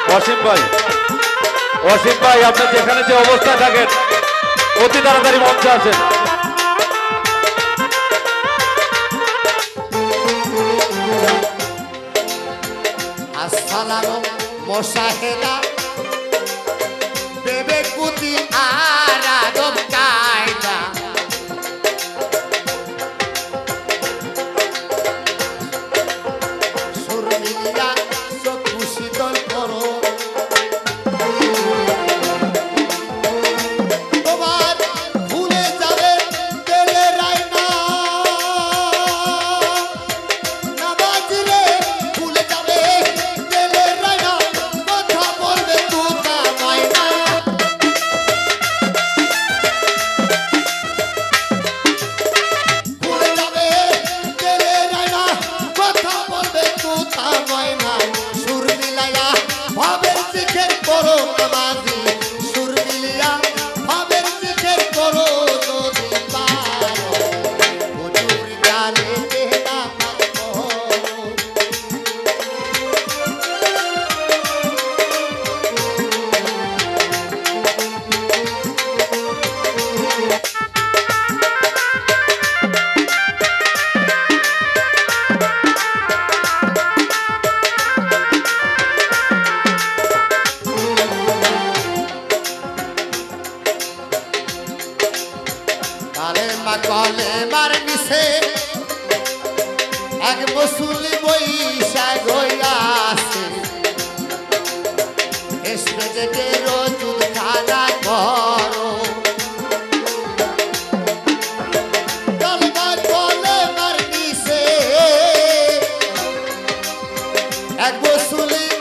অসীম ভাই, অসীম ভাই আপনি যেখানে যে অবস্থায় থাকেন অতি তাড়াতাড়ি মঞ্চে আসেন। আসসালামু মোশাহেদা বেবে কুতি আর আদব কায়দা সুর মিলিয়া চক্ষু শীতল করো তোমার ভুলে যাবে তেলে রায়না না বাজলে ভুলে যাবে তেলে রায়না কথা বলবে তুতা ময়না ভুলে যাবে তেলে রায়না কথা বলবে তুতা ময়না সুর মিলাইয়া ভাবের জিকির করো নামাজি সুর মিলিয়া ভাবের জিকির করো যদি পারো হুজুর জানে দেহটা করো কলেমার নিছে এক মুসলি বৈশাখ হইয়াছে এসে যেতে রজুল খানা করো কলেমার নিছে এক মুসলি